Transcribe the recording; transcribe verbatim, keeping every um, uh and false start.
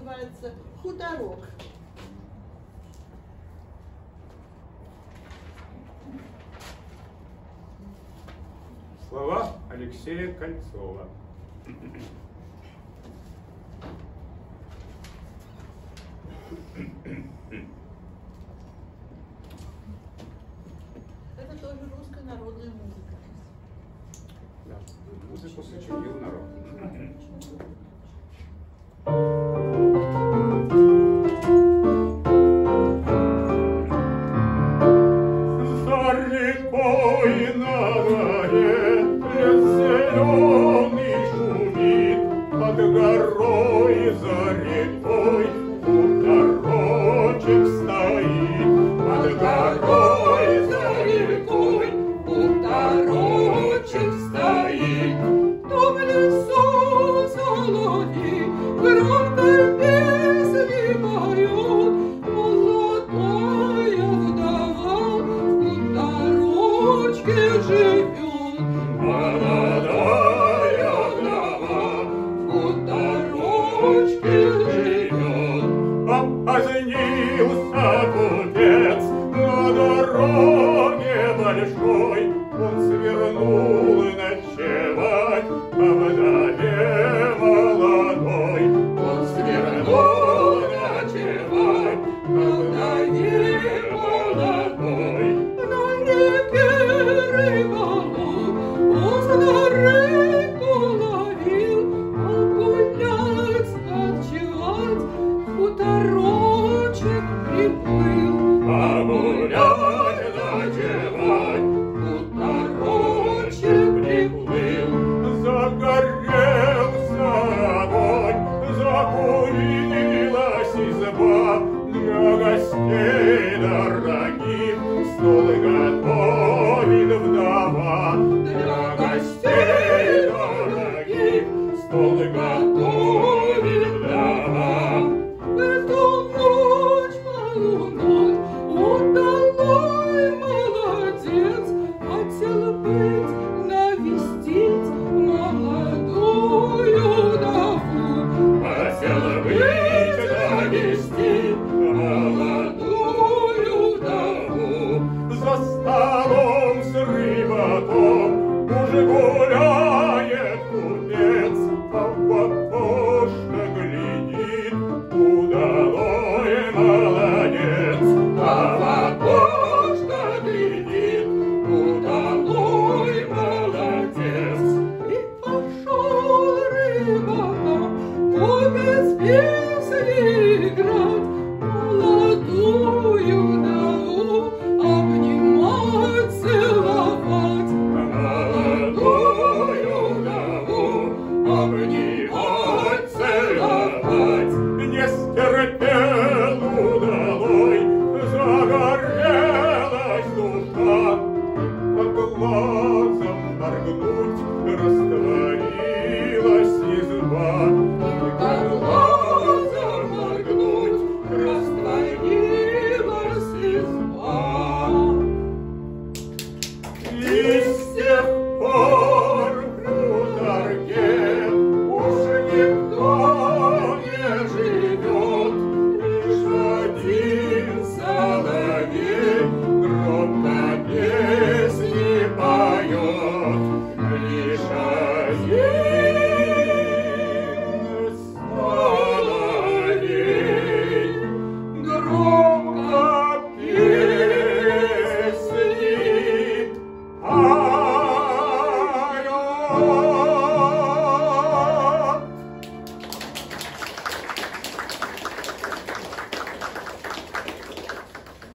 называется «Хуторок». Слова Алексея Кольцова. Это тоже русская народная музыка. Да, музыку сочинил народ. За рекой на горе лес зеленый шумит, под горой за рекой хуторочек стоит, под горой за рекой хуторочек стоит. Там в лесу соловей громкой песни поет, молодая вдова в хуторочке живет. Молодая вдова в хуторочке живет. Опозднился купец на дороге большой, он свернул ночевать, а вода